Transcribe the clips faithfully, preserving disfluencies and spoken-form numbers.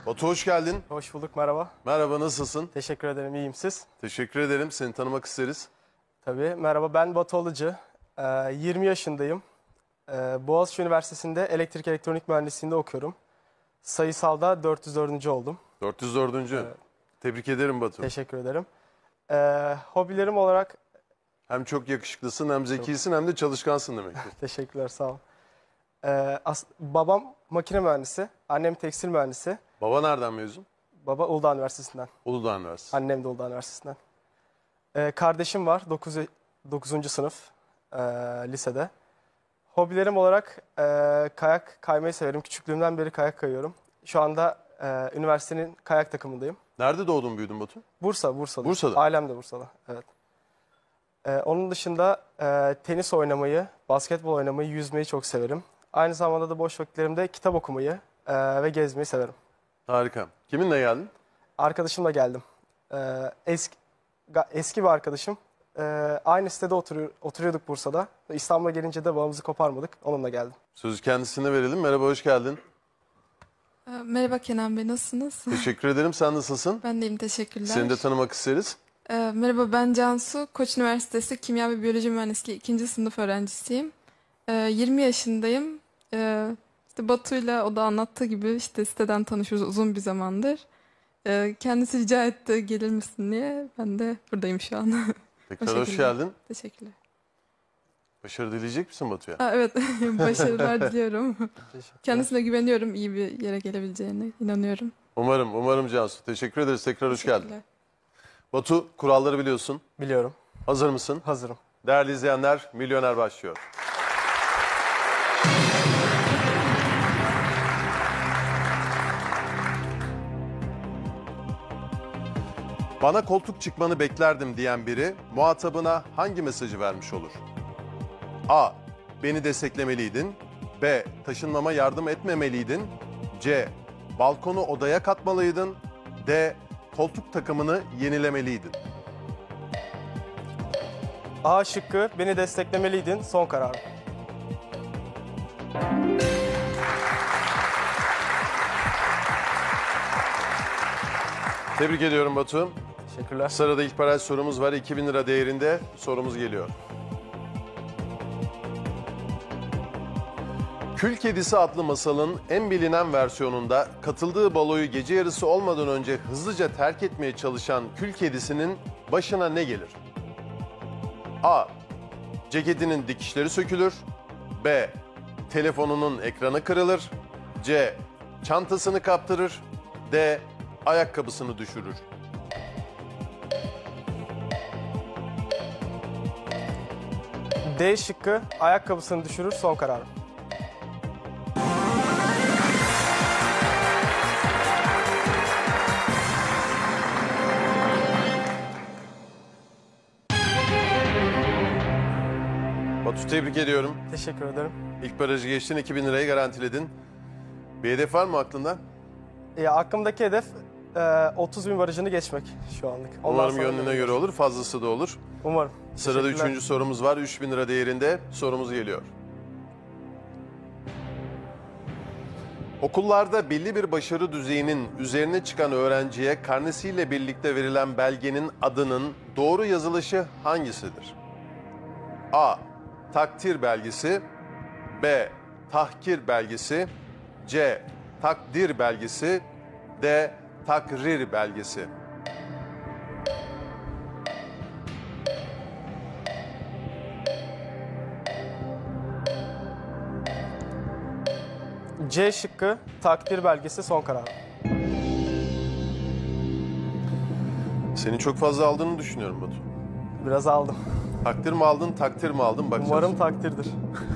Batu hoş geldin. Hoş bulduk, merhaba. Merhaba, nasılsın? Teşekkür ederim, iyiyim siz? Teşekkür ederim. Seni tanımak isteriz. Tabii, merhaba ben Batu Alıcı. Ee, yirmi yaşındayım. Ee, Boğaziçi Üniversitesi'nde elektrik elektronik mühendisliğinde okuyorum. Sayısalda dört yüz dördüncü oldum. dört yüz dördüncü Evet. Tebrik ederim Batu. Teşekkür ederim. Ee, hobilerim olarak... Hem çok yakışıklısın, hem zekisin, çok... hem de çalışkansın demektir. Teşekkürler, sağ ol. Ee, babam makine mühendisi, annem tekstil mühendisi. Baba nereden mezun? Baba Uludağ Üniversitesi'nden. Uludağ Üniversitesi. Annem de Uludağ Üniversitesi'nden. Ee, kardeşim var, dokuzuncu sınıf e, lisede. Hobilerim olarak e, kayak kaymayı severim. Küçüklüğümden beri kayak kayıyorum. Şu anda e, üniversitenin kayak takımındayım. Nerede doğdun, büyüdün Batu? Bursa, Bursa'da. Bursa'da. Ailem de Bursa'da, evet. E, onun dışında e, tenis oynamayı, basketbol oynamayı, yüzmeyi çok severim. Aynı zamanda da boş vakitlerimde kitap okumayı e, ve gezmeyi severim. Harika. Kiminle geldin? Arkadaşımla geldim. E, eski, eski bir arkadaşım. E, aynı sitede oturuyor, oturuyorduk Bursa'da. İstanbul'a gelince de bağımızı koparmadık. Onunla geldim. Sözü kendisine verelim. Merhaba, hoş geldin. Merhaba Kenan Bey, nasılsınız? Teşekkür ederim. Sen nasılsın? Ben deyim, teşekkürler. Seni de tanımak isteriz. Merhaba, ben Cansu. Koç Üniversitesi Kimya ve Biyoloji Mühendisliği ikinci sınıf öğrencisiyim. yirmi yaşındayım. İşte Batu'yla o da anlattığı gibi işte siteden tanışıyoruz uzun bir zamandır. Kendisi rica etti gelir misin diye. Ben de buradayım şu an. Tekrar hoş geldin. Teşekkürler. Başarı dileyecek misin Batu'ya? Ha, evet, başarılar diliyorum. Kendisine güveniyorum, iyi bir yere gelebileceğine inanıyorum. Umarım, umarım Cansu. Teşekkür ederiz. Tekrar hoş geldin. Batu, kuralları biliyorsun. Biliyorum. Hazır mısın? Hazırım. Değerli izleyenler, Milyoner başlıyor. Bana koltuk çıkmanı beklerdim diyen biri muhatabına hangi mesajı vermiş olur? A. Beni desteklemeliydin. B. Taşınmama yardım etmemeliydin. C. Balkonu odaya katmalıydın. D. Koltuk takımını yenilemeliydin. A şıkkı, beni desteklemeliydin, son kararım. Tebrik ediyorum Batu. Teşekkürler. Sırada ilk baraj sorumuz var. iki bin lira değerinde sorumuz geliyor. Kül Kedisi adlı masalın en bilinen versiyonunda katıldığı baloyu gece yarısı olmadan önce hızlıca terk etmeye çalışan Kül Kedisi'nin başına ne gelir? A. Ceketinin dikişleri sökülür. B. Telefonunun ekranı kırılır. C. Çantasını kaptırır. D. Ayakkabısını düşürür. D şıkkı, ayakkabısını düşürür, son kararım. Batu, tebrik ediyorum. Teşekkür ederim. İlk barajı geçtin, iki bin lirayı garantiledin. Bir hedef var mı aklında? Ya, aklımdaki hedef e, otuz bin barajını geçmek şu anlık. Ondan Umarım sonra gönlüne göre olur, fazlası da olur. Umarım. Sırada üçüncü sorumuz var, üç bin lira değerinde sorumuz geliyor. Okullarda belli bir başarı düzeyinin üzerine çıkan öğrenciye karnesiyle birlikte verilen belgenin adının doğru yazılışı hangisidir? A. Takdir belgesi. B. Tahkir belgesi. C. Takdir belgesi. D. Takrir belgesi. C şıkkı, takdir belgesi, son kararım. Senin çok fazla aldığını düşünüyorum Batu. Biraz aldım. Takdir mi aldın, takdir mi aldın? Bakacağız. Umarım takdirdir.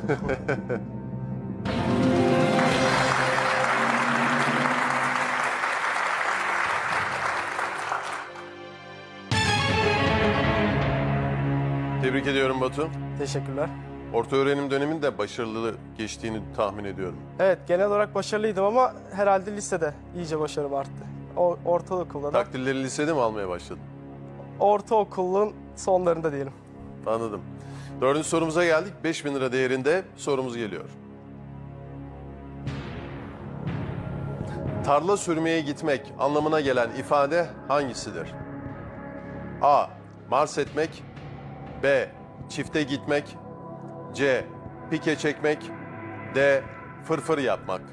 Tebrik ediyorum Batu. Teşekkürler. Orta öğrenim döneminde başarılı geçtiğini tahmin ediyorum. Evet, genel olarak başarılıydım ama herhalde lisede iyice başarım arttı. O, ortaokulda da. Takdirleri lisede mi almaya başladın? Ortaokulun sonlarında diyelim. Anladım. Dördüncü sorumuza geldik. beş bin lira değerinde sorumuz geliyor. Tarla sürmeye gitmek anlamına gelen ifade hangisidir? A. Mars etmek, B. Çifte gitmek, C. Pike çekmek, D. Fırfır yapmak.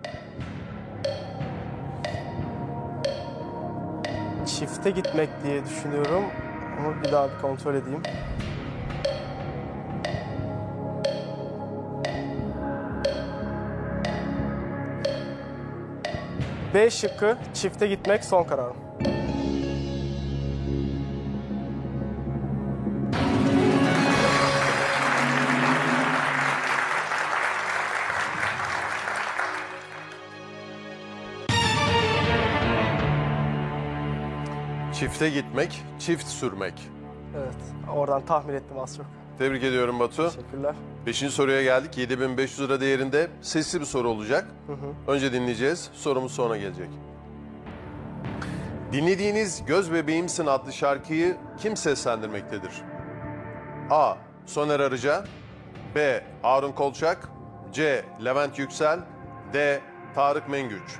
Çifte gitmek diye düşünüyorum ama bir daha bir kontrol edeyim. B şıkkı çifte gitmek son kararım. Çifte gitmek, çift sürmek. Evet, oradan tahmin ettim az çok. Tebrik ediyorum Batu. Teşekkürler. Beşinci soruya geldik. yedi bin beş yüz lira değerinde sesli bir soru olacak. Hı hı. Önce dinleyeceğiz. Sorumuz sonra gelecek. Dinlediğiniz Göz Bebeğimsin adlı şarkıyı kim seslendirmektedir? A. Soner Arıca, B. Harun Kolçak, C. Levent Yüksel, D. Tarık Mengüç.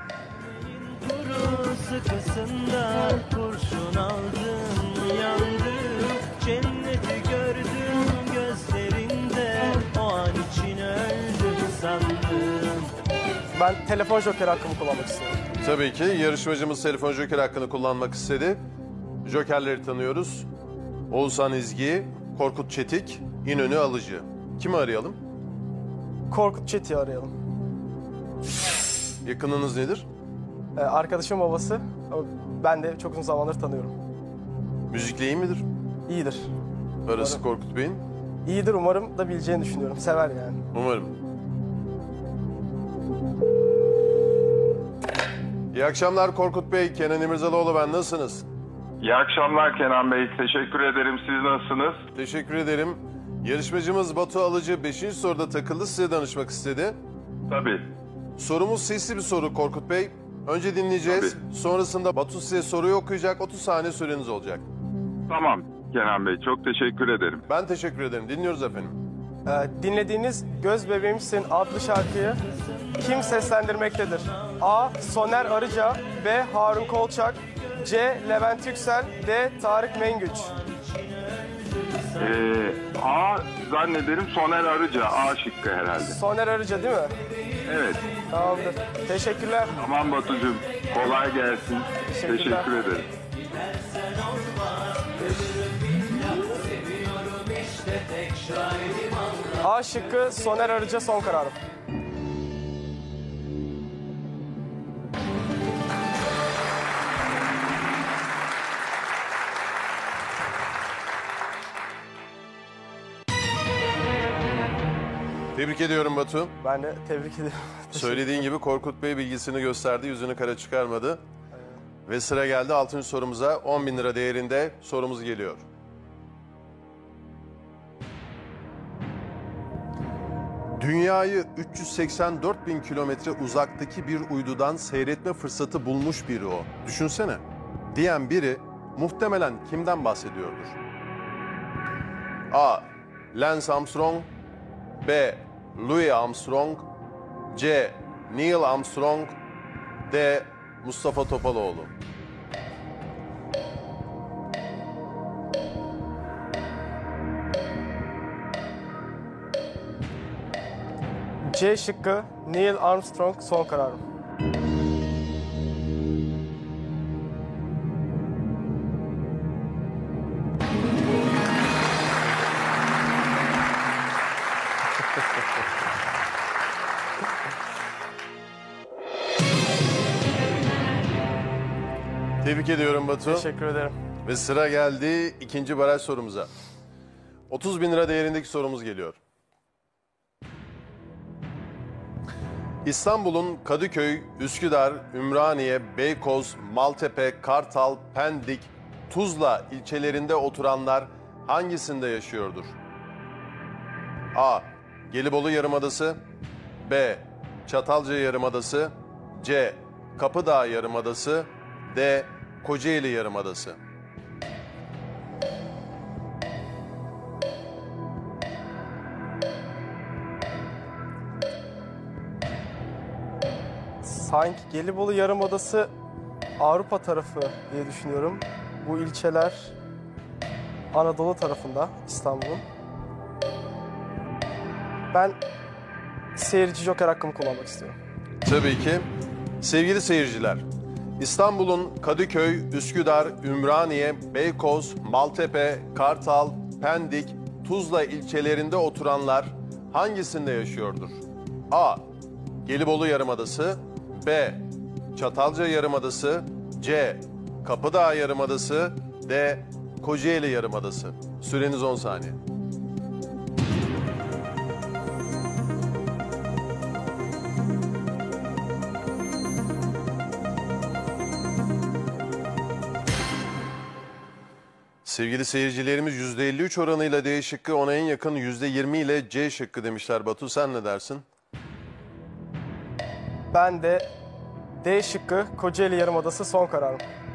Kuru sıkısından kurşun aldım, yandım, cenneti gördüm gözlerinde, o an için öldüm sandım. Ben telefon joker hakkımı kullanmak istiyorum. Tabii ki yarışmacımız telefon joker hakkını kullanmak istedi. Jokerleri tanıyoruz. Oğuzhan İzgi, Korkut Çetik, İnönü Alıcı. Kimi arayalım? Korkut Çetik'i arayalım. Yakınınız nedir? Ee, arkadaşım babası. Ama ben de çok uzun zamandır tanıyorum. Müzikle iyi midir? İyidir. Arası Korkut Bey'in. İyidir, umarım da bileceğini düşünüyorum. Sever yani. Umarım. İyi akşamlar Korkut Bey. Kenan İmirzalıoğlu ben. Nasılsınız? İyi akşamlar Kenan Bey. Teşekkür ederim. Siz nasılsınız? Teşekkür ederim. Yarışmacımız Batu Alıcı beşinci soruda takıldı. Size danışmak istedi. Tabii. Sorumuz sesli bir soru Korkut Bey. Önce dinleyeceğiz. Tabii. Sonrasında Batu size soruyu okuyacak. otuz saniye süreniz olacak. Tamam Kenan Bey. Çok teşekkür ederim. Ben teşekkür ederim. Dinliyoruz efendim. Ee, dinlediğiniz Göz Bebeğimsin adlı şarkıyı kim seslendirmektedir? A. Soner Arıca, B. Harun Kolçak, C. Levent Yüksel, D. Tarık Mengüç. Ee, A zannederim Soner Arıca. A şıkkı herhalde. Soner Arıca değil mi? Evet. Tamamdır. Teşekkürler. Tamam Batucuğum. Kolay gelsin. Teşekkürler. Teşekkür ederim. A şıkkı Soner Arıca son kararım. Tebrik ediyorum Batu. Ben de tebrik ederim. Söylediğin gibi Korkut Bey bilgisini gösterdi. Yüzünü kara çıkarmadı. Ve sıra geldi altıncı sorumuza. on bin lira değerinde sorumuz geliyor. Dünyayı üç yüz seksen dört bin kilometre uzaktaki bir uydudan seyretme fırsatı bulmuş biri o. Düşünsene. Diyen biri muhtemelen kimden bahsediyordur? A. Lance Armstrong, B. Louis Armstrong, C. Neil Armstrong, D. Mustafa Topaloğlu. C şıkkı Neil Armstrong son kararım. Tebrik ediyorum Batu. Teşekkür ederim. Ve sıra geldi ikinci baraj sorumuza. otuz bin lira değerindeki sorumuz geliyor. İstanbul'un Kadıköy, Üsküdar, Ümraniye, Beykoz, Maltepe, Kartal, Pendik, Tuzla ilçelerinde oturanlar hangisinde yaşıyordur? A. Gelibolu Yarımadası, B. Çatalca Yarımadası, C. Kapıdağ Yarımadası, D. Kocaeli Yarımadası. Sanki Gelibolu Yarımadası Avrupa tarafı diye düşünüyorum. Bu ilçeler Anadolu tarafında, İstanbul'un. Ben seyirci joker hakkımı kullanmak istiyorum. Tabii ki. Sevgili seyirciler, İstanbul'un Kadıköy, Üsküdar, Ümraniye, Beykoz, Maltepe, Kartal, Pendik, Tuzla ilçelerinde oturanlar hangisinde yaşıyordur? A. Gelibolu Yarımadası, B. Çatalca Yarımadası, C. Kapıdağ Yarımadası, D. Kocaeli Yarımadası. Süreniz on saniye. Sevgili seyircilerimiz yüzde elli üç oranıyla D şıkkı, ona en yakın yüzde yirmi ile C şıkkı demişler. Batu, sen ne dersin? Ben de D şıkkı Kocaeli Yarımadası son kararım.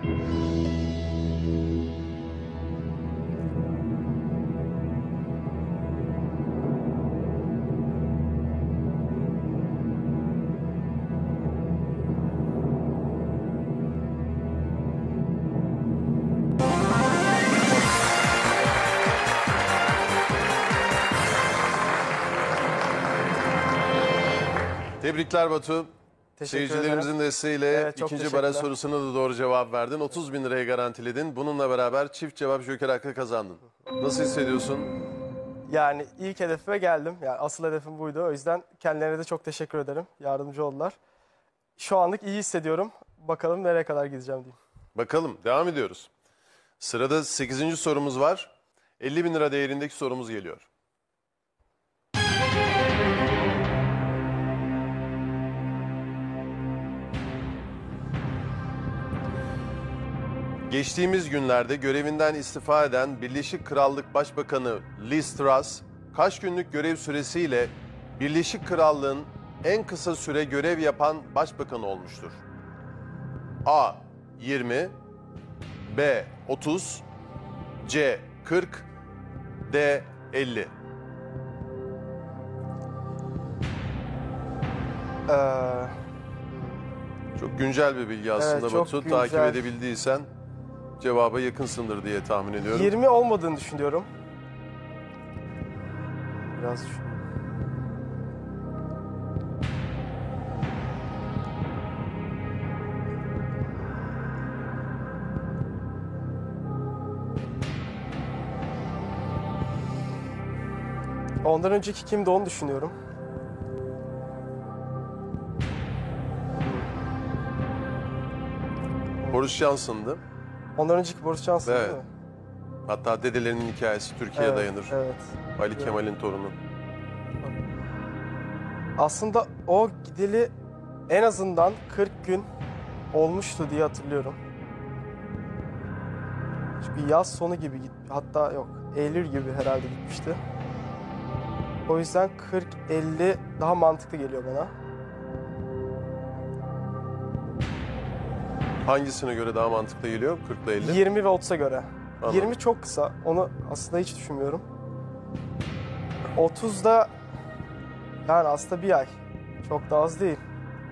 Tebrikler Batu. Teşekkür Seyircilerimizin ederim. desteğiyle Evet, çok ikinci baraj teşekkürler. sorusuna da doğru cevap verdin. otuz bin liraya garantiledin. Bununla beraber çift cevap joker hakkı kazandın. Nasıl hissediyorsun? Yani ilk hedefime geldim. Yani asıl hedefim buydu. O yüzden kendilerine de çok teşekkür ederim. Yardımcı oldular. Şu anlık iyi hissediyorum. Bakalım nereye kadar gideceğim diyeyim. Bakalım, devam ediyoruz. Sırada sekizinci sorumuz var. elli bin lira değerindeki sorumuz geliyor. Geçtiğimiz günlerde görevinden istifa eden Birleşik Krallık Başbakanı Liz Truss, kaç günlük görev süresiyle Birleşik Krallığın en kısa süre görev yapan başbakan olmuştur? A. yirmi, B. otuz, C. kırk, D. elli. Ee, Çok güncel bir bilgi aslında Evet, çok Batu. güncel. Takip edebildiysen cevaba yakınsındır diye tahmin ediyorum. yirmi olmadığını düşünüyorum. Biraz düşünüyorum. Ondan önceki kimdi onu düşünüyorum. Boris Johnson'dı. Ondan önceki Boris Johnson Evet. değil mi? Hatta dedelerinin hikayesi Türkiye'ye Evet, dayanır. evet. Ali Kemal'in torunu. Aslında o gideli en azından kırk gün olmuştu diye hatırlıyorum. Çünkü yaz sonu gibi git, hatta yok Eylül gibi herhalde gitmişti. O yüzden kırk elli daha mantıklı geliyor bana. Hangisine göre daha mantıklı geliyor? kırk ile elli. yirmi ve otuza göre. Anladım. yirmi çok kısa. Onu aslında hiç düşünmüyorum. otuz da yani aslında bir ay. Çok da az değil.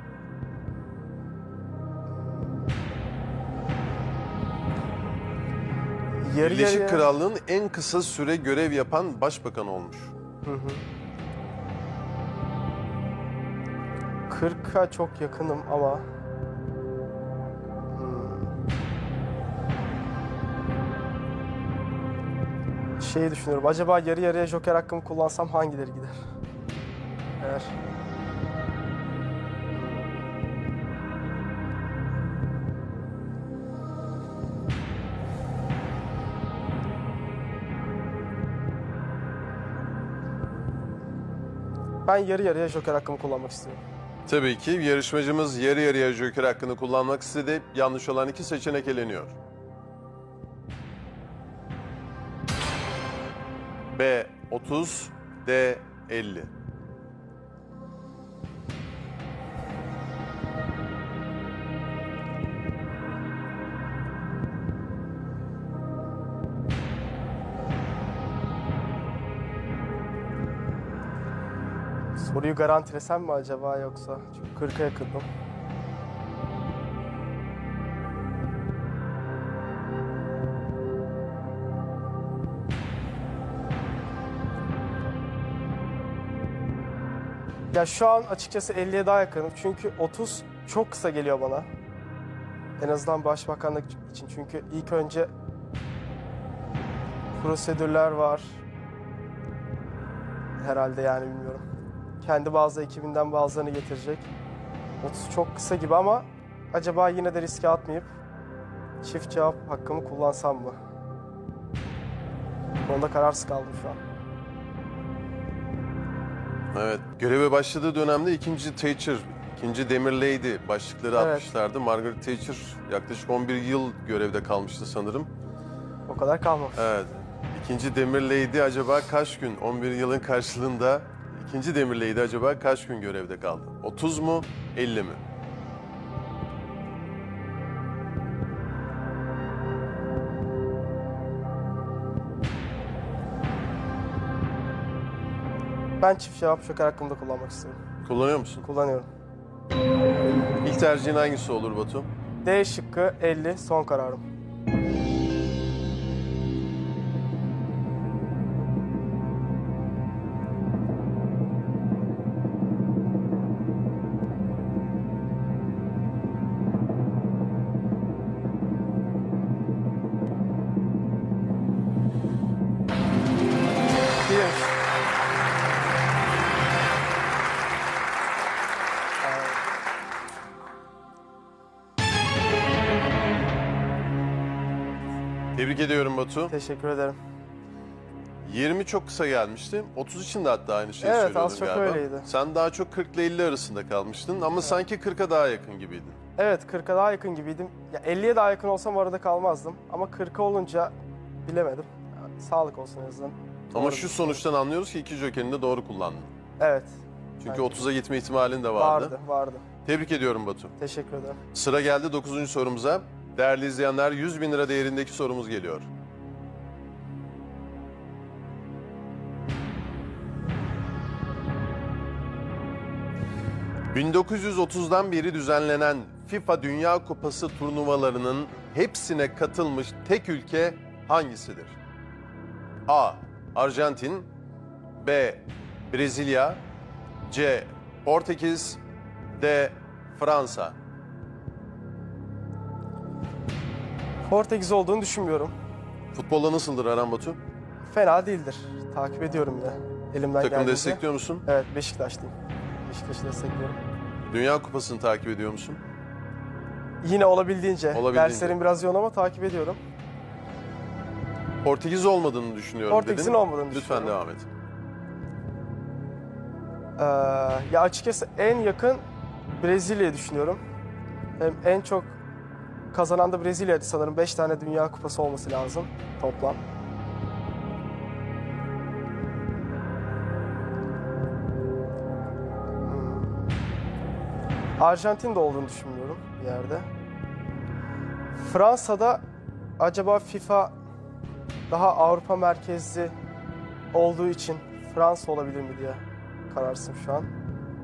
Yarı Birleşik yarıya- Krallığın en kısa süre görev yapan başbakan olmuş. Hı hı. kırka çok yakınım ama hmm. şeyi düşünüyorum. Acaba yarı yarıya joker hakkımı kullansam hangileri gider? Eğer ben yarı yarıya joker hakkımı kullanmak istiyorum. Tabii ki yarışmacımız yarı yarıya joker hakkını kullanmak istedi. Yanlış olan iki seçenek eleniyor. B otuz, D elli. Soruyu garantilesem mi acaba yoksa? Çünkü kırka yakındım. Ya şu an açıkçası elliye daha yakınım. Çünkü otuz çok kısa geliyor bana. En azından başbakanlık için. Çünkü ilk önce prosedürler var. Herhalde yani bilmiyorum. Kendi bazı ekibinden bazılarını getirecek. otuz çok kısa gibi ama acaba yine de riske atmayıp çift cevap hakkımı kullansam mı? Bu konuda kararsız kaldım şu an. Evet. Göreve başladığı dönemde ikinci Thatcher, ikinci Demir Lady başlıkları Evet. atmışlardı. Margaret Thatcher yaklaşık on bir yıl görevde kalmıştı sanırım. O kadar kalmamış. Evet. İkinci Demir Lady acaba kaç gün? on bir yılın karşılığında ikinci Demir Lady acaba kaç gün görevde kaldı? otuz mu? elli mi? Ben çift cevap joker hakkımda kullanmak istiyorum. Kullanıyor musun? Kullanıyorum. İlk tercihin hangisi olur Batu? D şıkkı elli son kararım. Değilmiş. Tebrik ediyorum Batu. Teşekkür ederim. yirmi çok kısa gelmişti. otuz için de hatta aynı şeyi Evet, söylüyordun az çok galiba. öyleydi. Sen daha çok kırk ile elli arasında kalmıştın ama sanki kırka daha yakın gibiydin. Evet, kırka daha yakın gibiydim. Ya elliye daha yakın olsam arada kalmazdım. Ama kırka olunca bilemedim. Yani sağlık olsun en azından. Ama Doğru. şu sonuçtan anlıyoruz ki iki jokerini de doğru kullandın. Evet, Çünkü Bence. otuza gitme ihtimalin de vardı. vardı, vardı. Tebrik ediyorum Batu. Teşekkür ederim. Sıra geldi dokuzuncu sorumuza. Değerli izleyenler, yüz bin lira değerindeki sorumuz geliyor. bin dokuz yüz otuzdan beri düzenlenen FIFA Dünya Kupası turnuvalarının hepsine katılmış tek ülke hangisidir? A. Arjantin, B. Brezilya, C. Portekiz, D. Fransa. Portekiz olduğunu düşünmüyorum. Futbolla nasıldır Aran Batu? Fena değildir. Takip ediyorum yine. Elimden Takım geldiğince. destekliyor musun? Evet, Beşiktaşlıyım. Beşiktaş'ı destekliyorum. Dünya Kupası'nı takip ediyor musun? Yine olabildiğince. Olabildiğince. Derslerim biraz yoğun ama takip ediyorum. Portekiz olmadığını düşünüyorum Portekiz'in dedin. olmadığını Lütfen düşünüyorum. devam et. Ee, ya açıkçası en yakın Brezilya'yı düşünüyorum. Hem en çok kazanan da Brezilya'ydı sanırım. beş tane Dünya Kupası olması lazım toplam. Hmm. Arjantin'de olduğunu düşünmüyorum bir yerde. Fransa'da acaba FIFA daha Avrupa merkezli olduğu için Fransa olabilir mi diye kararsızım şu an.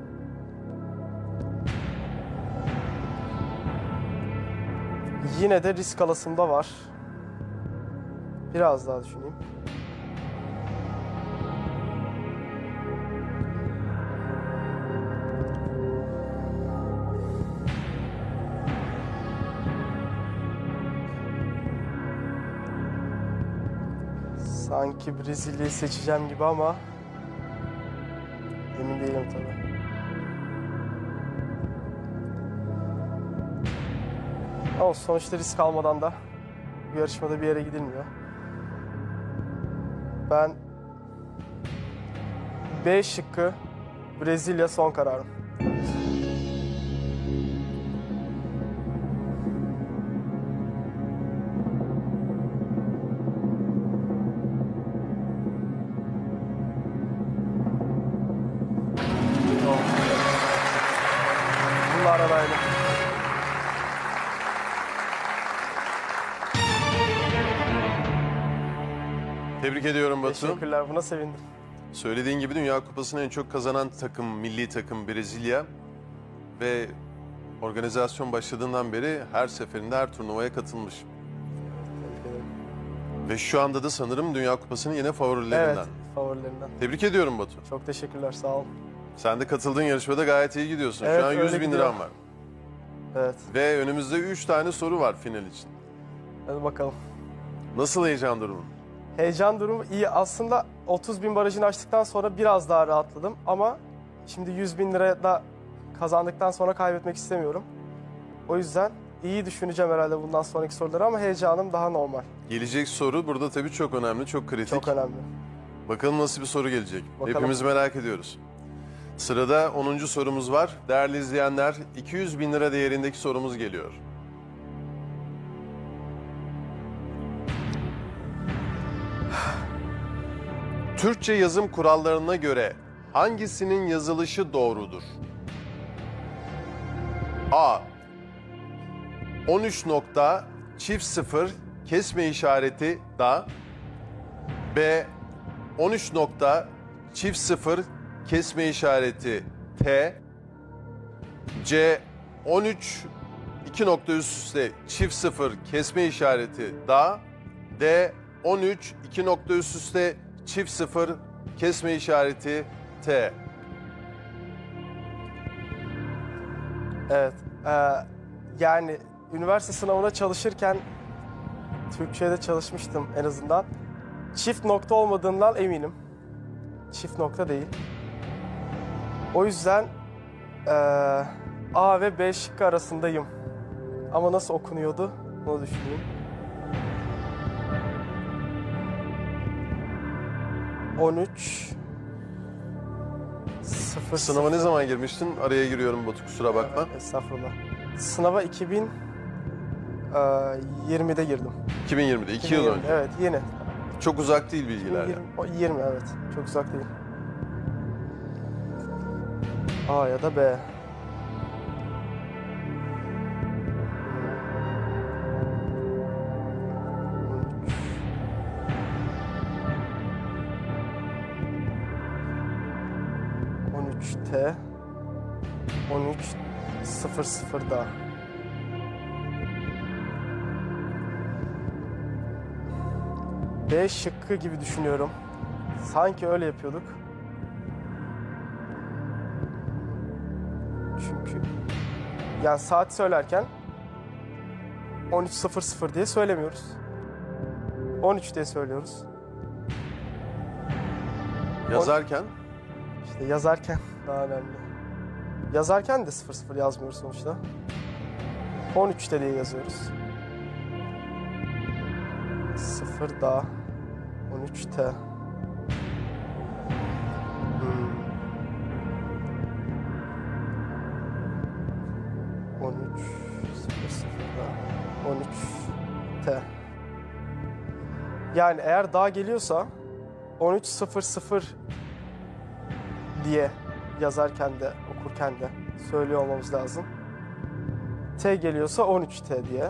Yine de risk alasımda var. Biraz daha düşüneyim. Sanki Brezilya'yı seçeceğim gibi ama emin değilim tabii. Ama sonuçta risk almadan da bu yarışmada bir yere gidilmiyor. Ben B şıkkı Brezilya son kararım. Bunlar arayla. Tebrik ediyorum Batu. Teşekkürler, buna sevindim. Söylediğin gibi Dünya Kupası'nı en çok kazanan takım, milli takım Brezilya. Ve organizasyon başladığından beri her seferinde her turnuvaya katılmış. Tebrik ederim. Ve şu anda da sanırım Dünya Kupası'nın yine favorilerinden. Evet, favorilerinden. Tebrik ediyorum Batu. Çok teşekkürler, sağ olun. Sen de katıldığın yarışmada gayet iyi gidiyorsun. Evet, Şu an yüz öyle bin gidiyor. liran var. Evet. Ve önümüzde üç tane soru var final için. Hadi bakalım. Nasıl heyecan durumun? Heyecan durumu iyi. Aslında otuz bin barajını açtıktan sonra biraz daha rahatladım. Ama şimdi yüz bin liraya da kazandıktan sonra kaybetmek istemiyorum. O yüzden iyi düşüneceğim herhalde bundan sonraki soruları ama heyecanım daha normal. Gelecek soru burada tabii çok önemli, çok kritik. Çok önemli. Bakalım nasıl bir soru gelecek. Bakalım. Hepimiz merak ediyoruz. Sırada onuncu sorumuz var. Değerli izleyenler, iki yüz bin lira değerindeki sorumuz geliyor. Türkçe yazım kurallarına göre hangisinin yazılışı doğrudur? A. on üç nokta çift sıfır kesme işareti da. B. on üç nokta çift sıfır kesme işareti T. C. on üç iki nokta üst üste çift sıfır kesme işareti da. D. on üç iki nokta üst üste çift sıfır kesme işareti T. Evet. Ee, yani üniversite sınavına çalışırken Türkçe'de çalışmıştım en azından. Çift nokta olmadığından eminim. Çift nokta değil. O yüzden ee, A ve B şıkkı arasındayım. Ama nasıl okunuyordu? Onu düşüneyim. on üç sıfır Sınava ne zaman girmiştin? Araya giriyorum Batu, kusura bakma. Estağfurullah. Sınava iki bin yirmide girdim. iki bin yirmide, iki yıl iki bin yirmi, önce. Evet, yeni. Çok uzak değil bilgiler. yirmi, o yirmi evet. Çok uzak değil. A ya da B. on üç T. on üç sıfır sıfır da. B şıkkı gibi düşünüyorum. Sanki öyle yapıyorduk. Çünkü yani saat söylerken on üç sıfır sıfır diye söylemiyoruz. on üç diye söylüyoruz. Yazarken İşte yazarken daha önemli. Yazarken de sıfır sıfır yazmıyoruz sonuçta. on üçte diye yazıyoruz. sıfır da on üç T. Hmm. on üç sıfır sıfır da on üç T. Yani eğer daha geliyorsa on üç sıfır sıfır diye yazarken de okurken de söylüyor olmamız lazım. T geliyorsa on üç T diye.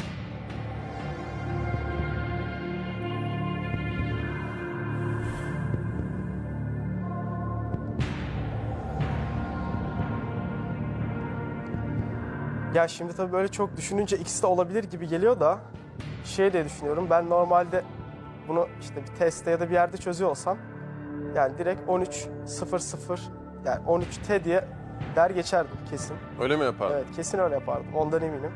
Ya şimdi tabii böyle çok düşününce ikisi de olabilir gibi geliyor da şey diye düşünüyorum. Ben normalde bunu işte bir testte ya da bir yerde çözüyor olsam yani direkt on üç sıfır sıfır yani on üç T diye der geçerdim kesin. öyle mi yapardın? Evet, kesin öyle yapardım. Ondan eminim.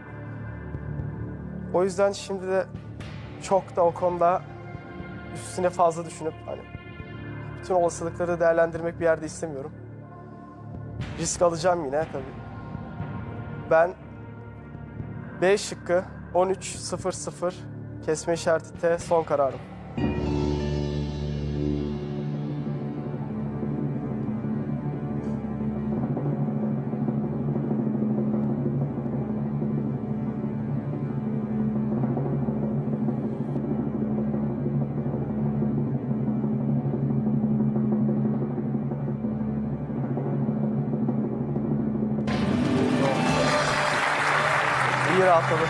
O yüzden şimdi de çok da o konuda üstüne fazla düşünüp hani bütün olasılıkları değerlendirmek bir yerde istemiyorum. Risk alacağım yine tabii. Ben B şıkkı on üç sıfır sıfır kesme işareti T son kararım. İyi rahatladım.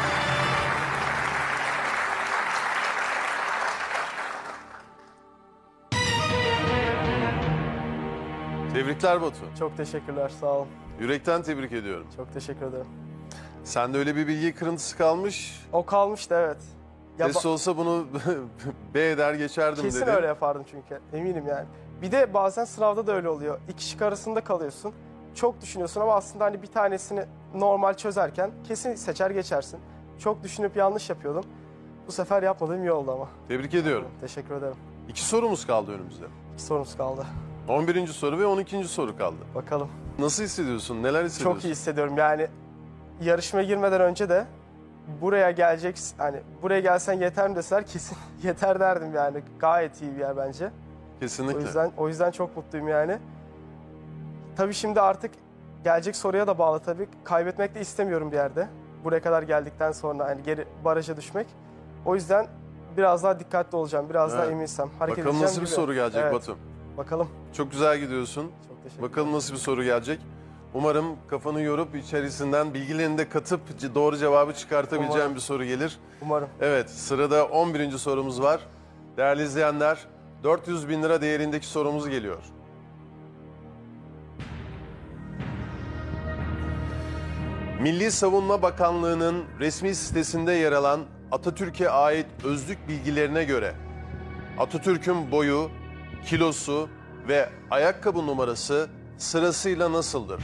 Tebrikler Batu. Çok teşekkürler, sağ olun. Yürekten tebrik ediyorum. Çok teşekkür ederim. Sende öyle bir bilgi kırıntısı kalmış. O kalmıştı evet. Ya Test ba- olsa bunu B eder geçerdim kesin dedi. öyle yapardım çünkü. Eminim yani. Bir de bazen sınavda da öyle oluyor. İki şık arasında kalıyorsun. Çok düşünüyorsun ama aslında hani bir tanesini normal çözerken kesin seçer geçersin. Çok düşünüp yanlış yapıyordum. Bu sefer yapmadığım iyi oldu ama. Tebrik ediyorum. Teşekkür ederim. İki sorumuz kaldı önümüzde. İki sorumuz kaldı. on birinci soru ve on ikinci soru kaldı. Bakalım. Nasıl hissediyorsun? Neler hissediyorsun? Çok iyi hissediyorum. Yani yarışmaya girmeden önce de buraya gelecek, hani buraya gelsen yeter mi deseler kesin yeter derdim yani. Gayet iyi bir yer bence. Kesinlikle. O yüzden o yüzden çok mutluyum yani. Tabii şimdi artık gelecek soruya da bağlı tabii. Kaybetmek de istemiyorum bir yerde. Buraya kadar geldikten sonra hani geri baraja düşmek. O yüzden biraz daha dikkatli olacağım. Biraz daha Evet. eminsem. Hareket Bakalım edeceğim nasıl bir gibi. soru gelecek Evet. Batu. Bakalım. Çok güzel gidiyorsun. Çok teşekkür Bakalım nasıl bir soru gelecek. Umarım kafanı yorup içerisinden bilgilerini de katıp c- doğru cevabı çıkartabileceğin Umarım. bir soru gelir. Umarım. Evet, sırada on birinci sorumuz var. Değerli izleyenler, dört yüz bin lira değerindeki sorumuz geliyor. Milli Savunma Bakanlığı'nın resmi sitesinde yer alan Atatürk'e ait özlük bilgilerine göre Atatürk'ün boyu, kilosu ve ayakkabı numarası sırasıyla nasıldır?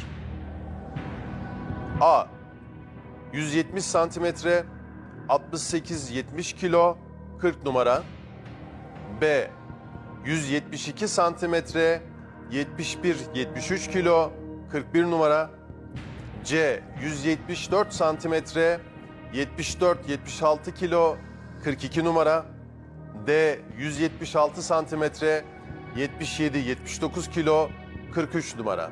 A. yüz yetmiş santimetre, altmış sekiz yetmiş kilo, kırk numara. B. yüz yetmiş iki santimetre, yetmiş bir yetmiş üç kilo, kırk bir numara. C. yüz yetmiş dört santimetre, yetmiş dört yetmiş altı kilo, kırk iki numara. D. yüz yetmiş altı santimetre, yetmiş yedi yetmiş dokuz kilo, kırk üç numara.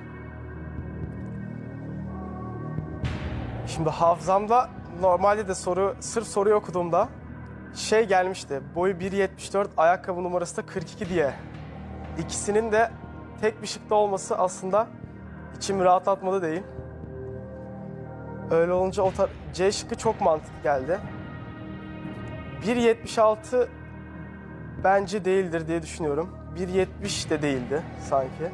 Şimdi hafızamda normalde de soru, sırf soruyu okuduğumda şey gelmişti. Boyu bir yetmiş dört, ayakkabı numarası da kırk iki diye. İkisinin de tek bir şıkta olması aslında içimi rahatlatmadı değil. Öyle olunca o tar- C şıkkı çok mantıklı geldi. bir yetmiş altı bence değildir diye düşünüyorum. bir yetmiş de değildi sanki.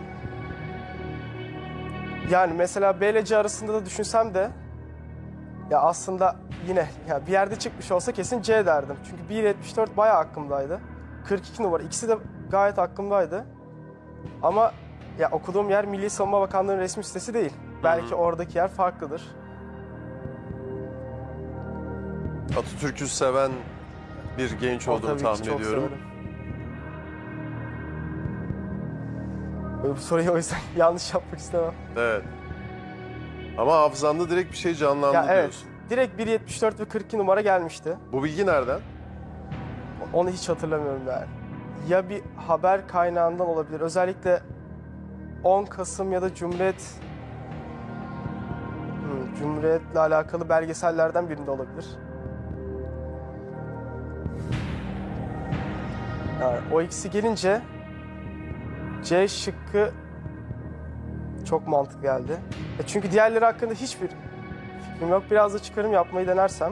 Yani mesela B ile C arasında da düşünsem de ya aslında yine ya bir yerde çıkmış olsa kesin C derdim. Çünkü bir yetmiş dört bayağı aklımdaydı. kırk iki numara ikisi de gayet aklımdaydı. Ama ya okuduğum yer Milli Savunma Bakanlığı'nın resmi sitesi değil. Belki oradaki yer farklıdır. Atatürk'ü seven bir genç O olduğunu tabii ki tahmin çok ediyorum. severim. Böyle bu soruyu o yüzden yanlış yapmak istemem. Evet. Ama hafızanda direkt bir şey canlandı Ya evet, diyorsun. direkt bir yetmiş dört ve kırk iki numara gelmişti. Bu bilgi nereden? Onu hiç hatırlamıyorum yani. Ya bir haber kaynağından olabilir. Özellikle on Kasım ya da Cumhuriyet hmm, Cumhuriyet'le alakalı belgesellerden birinde olabilir. Yani o ikisi gelince C şıkkı çok mantıklı geldi. E çünkü diğerleri hakkında hiçbir fikrim yok. Biraz da çıkarım yapmayı denersem.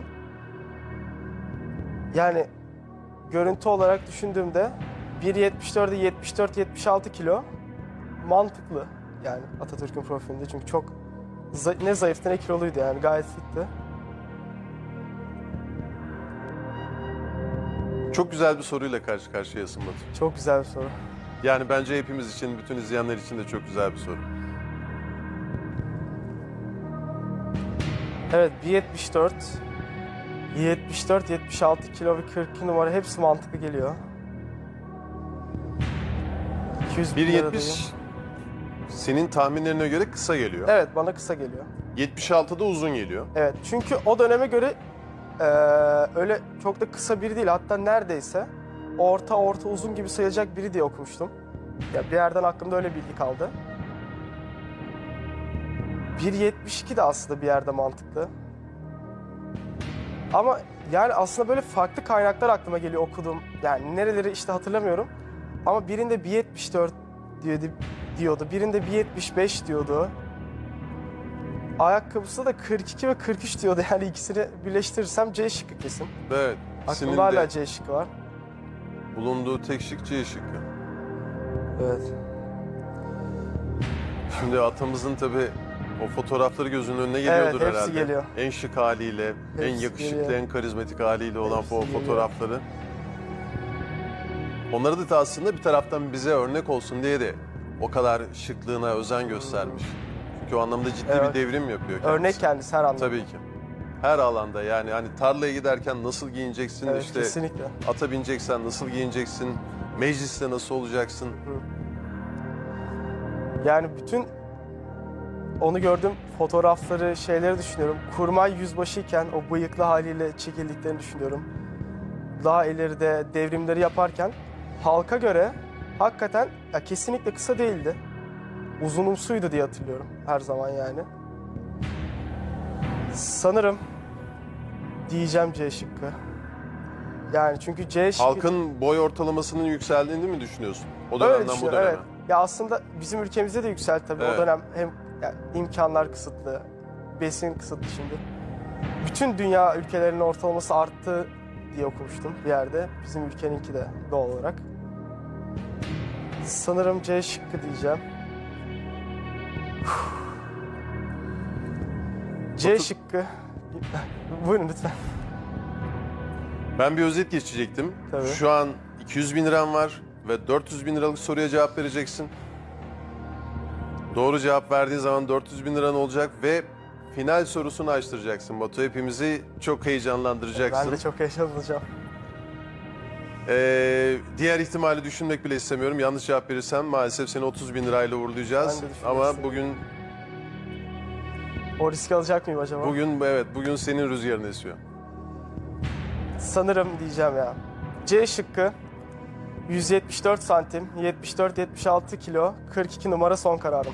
Yani görüntü olarak düşündüğümde bir yetmiş dörde yetmiş dört yetmiş altı kilo mantıklı. Yani Atatürk'ün profilinde çünkü çok za- ne zayıftı ne kiloluydu yani gayet fitti. Çok güzel bir soruyla karşı karşıyasın Batu. Çok güzel bir soru. Yani bence hepimiz için, bütün izleyenler için de çok güzel bir soru. Evet bir yetmiş dört, yetmiş dört yetmiş altı kilo ve kırk iki numara hepsi mantıklı geliyor. iki yüz bin bir lira yetmiş diyeyim. senin tahminlerine göre kısa geliyor. Evet bana kısa geliyor. yetmiş altı da uzun geliyor. Evet çünkü o döneme göre eee, öyle çok da kısa biri değil. Hatta neredeyse orta orta uzun gibi sayılacak biri diye okumuştum. Ya bir yerden aklımda öyle bilgi kaldı. bir yetmiş iki de aslında bir yerde mantıklı. Ama yani aslında böyle farklı kaynaklar aklıma geliyor okuduğum. Yani nereleri işte hatırlamıyorum. Ama birinde bir yetmiş dört diyordu, diyordu. Birinde bir yetmiş beş diyordu. Ayakkabısı da kırk iki ve kırk üç diyordu. Yani ikisini birleştirirsem C şıkkı kesin. Evet. ikisinin Aklımda hala de C şıkkı var. bulunduğu tek şık C şıkkı. Evet. Şimdi atamızın tabii o fotoğrafları gözünün önüne geliyordur Evet, hepsi herhalde. geliyor. En şık haliyle, en Hepsi yakışıklı, geliyor. en karizmatik haliyle olan Hepsi o geliyor. fotoğrafları. Onları da aslında bir taraftan bize örnek olsun diye de o kadar şıklığına özen göstermiş. Çünkü o anlamda ciddi Evet. bir devrim yapıyor kendisi. Örnek kendisi her anlamda. Tabii ki. Her alanda yani hani tarlaya giderken nasıl giyineceksin, Evet, işte kesinlikle. ata bineceksen nasıl giyineceksin, mecliste nasıl olacaksın. Yani bütün onu gördüm, fotoğrafları, şeyleri düşünüyorum. Kurmay yüzbaşıyken o bıyıklı haliyle çekildiklerini düşünüyorum. Daha ileride devrimleri yaparken halka göre hakikaten ya kesinlikle kısa değildi. Uzunumsuydu diye hatırlıyorum her zaman yani. Sanırım diyeceğim C şıkkı. Yani çünkü C şıkkı... Halkın boy ortalamasının yükseldiğini mi düşünüyorsun? O Öyle dönemden bu düşünüyorum, döneme. evet. Ya aslında bizim ülkemizde de yükseldi tabii. Evet. O dönem hem yani imkanlar kısıtlı, besin kısıtlı şimdi. Bütün dünya ülkelerinin ortalaması arttı diye okumuştum bir yerde. Bizim ülkeninki de doğal olarak. Sanırım C şıkkı diyeceğim. C Batu- şıkkı. Buyurun lütfen. Ben bir özet geçecektim. Tabii. Şu an iki yüz bin liran var ve dört yüz bin liralık soruya cevap vereceksin. Doğru cevap verdiğin zaman dört yüz bin liran olacak ve final sorusunu açtıracaksın Batu. Hepimizi çok heyecanlandıracaksın. Ben de çok heyecanlanacağım. Ee, diğer ihtimali düşünmek bile istemiyorum. Yanlış cevap verirsem maalesef seni otuz bin lirayla uğurlayacağız. Ben de düşünmek Ama istemiyorum. bugün O riski alacak mıyım acaba? bugün evet bugün senin rüzgarın esiyor. Sanırım diyeceğim ya. C şıkkı yüz yetmiş dört santim, yetmiş dört yetmiş altı kilo, kırk iki numara son kararım.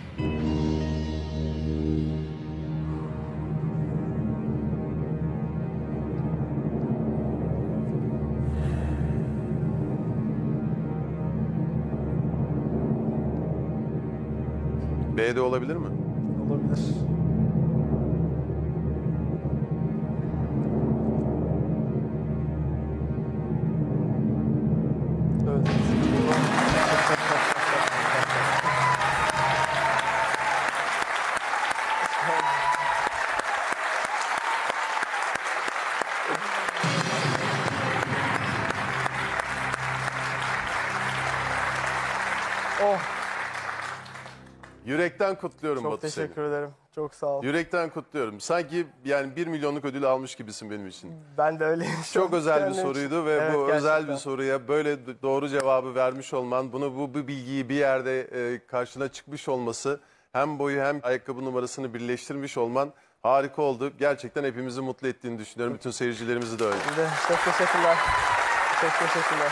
B'de olabilir mi? Olabilir. Evet. Oh, Yürekten kutluyorum çok Batu seni. teşekkür ederim. Çok sağ ol. Yürekten kutluyorum. Sanki yani bir milyonluk ödül almış gibisin benim için. Ben de öyleyim. Çok özel bir Kendim için. soruydu ve Evet, bu özel gerçekten. bir soruya böyle doğru cevabı vermiş olman, bunu bu, bu bilgiyi bir yerde e, karşına çıkmış olması, hem boyu hem ayakkabı numarasını birleştirmiş olman harika oldu. Gerçekten hepimizi mutlu ettiğini düşünüyorum. Bütün seyircilerimizi de öyle. Bir de çok teşekkürler. Çok teşekkürler.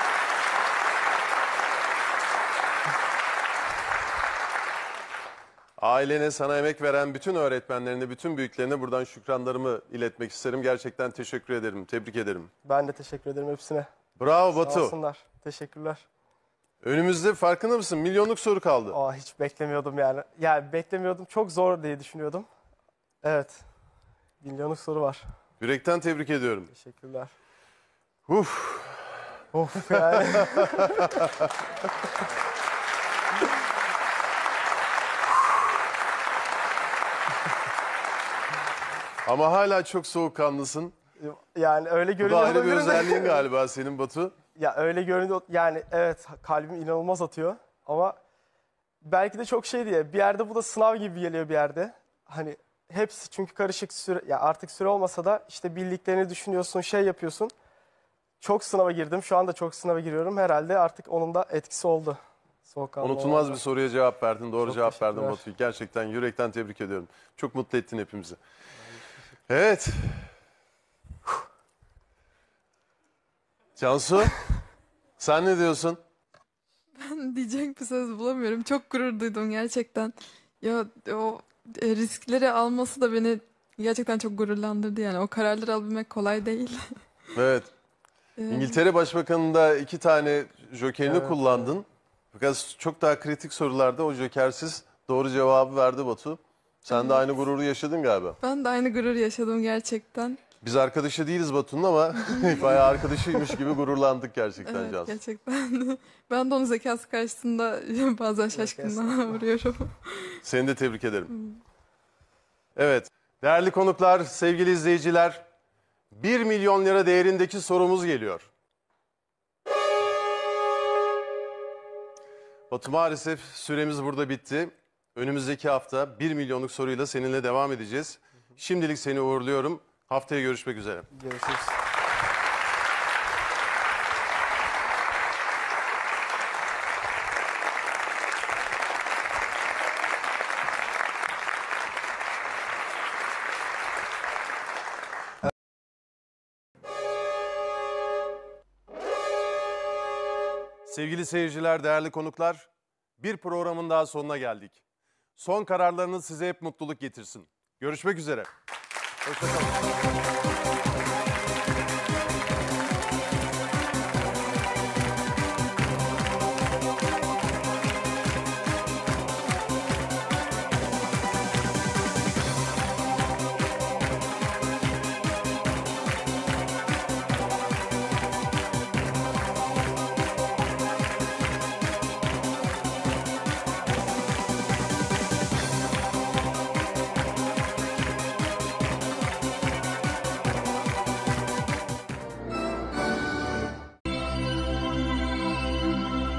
Ailene, sana emek veren bütün öğretmenlerine, bütün büyüklerine buradan şükranlarımı iletmek isterim. Gerçekten teşekkür ederim, tebrik ederim. Ben de teşekkür ederim hepsine. Bravo Sağ Batu. olsunlar. Teşekkürler. Önümüzde farkında mısın? Milyonluk soru kaldı. Aa, hiç beklemiyordum yani. Yani beklemiyordum. Çok zor diye düşünüyordum. Evet. Milyonluk soru var. Yürekten tebrik ediyorum. Teşekkürler. Uf. Of yani. Ama hala çok soğukkanlısın. Yani öyle Bu da görünüyor ayrı bir olabilir de. özelliğin galiba senin Batu. Ya öyle görünüyor. Yani evet, kalbim inanılmaz atıyor. Ama belki de çok şey diye. Bir yerde bu da sınav gibi geliyor bir yerde. Hani hepsi çünkü karışık süre. Ya artık süre olmasa da işte bildiklerini düşünüyorsun, şey yapıyorsun. Çok sınava girdim. Şu anda çok sınava giriyorum. Herhalde artık onun da etkisi oldu. Soğukkanlı Unutulmaz olmadan. bir soruya cevap verdin. Doğru Çok cevap verdin teşekkürler. Batu. Gerçekten yürekten tebrik ediyorum. Çok mutlu ettin hepimizi. Evet. Cansu, sen ne diyorsun? Ben diyecek bir söz bulamıyorum. Çok gurur duydum gerçekten. Ya o e, riskleri alması da beni gerçekten çok gururlandırdı yani. O kararları alabilmek kolay değil. Evet. Ee, İngiltere Başbakanı'nda iki tane jokerini Evet, kullandın. Fakat çok daha kritik sorularda o jokersiz doğru cevabı verdi Batu. Sen de aynı gururu yaşadın galiba. Ben de aynı gurur yaşadım gerçekten. Biz arkadaşı değiliz Batu'nun ama bayağı arkadaşıymış gibi gururlandık gerçekten Evet, Cansu. gerçekten. Ben de onun zekası karşısında bazen şaşkınlığa vuruyorum. Seni de tebrik ederim. Evet, değerli konuklar, sevgili izleyiciler, bir milyon lira değerindeki sorumuz geliyor. Batu, maalesef süremiz burada bitti. Önümüzdeki hafta bir milyonluk soruyla seninle devam edeceğiz. Şimdilik seni uğurluyorum. Haftaya görüşmek üzere. Görüşürüz. Sevgili seyirciler, değerli konuklar, bir programın daha sonuna geldik. Son kararlarınız size hep mutluluk getirsin. Görüşmek üzere. Hoşça kalın.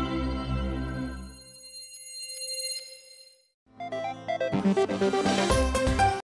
Müzik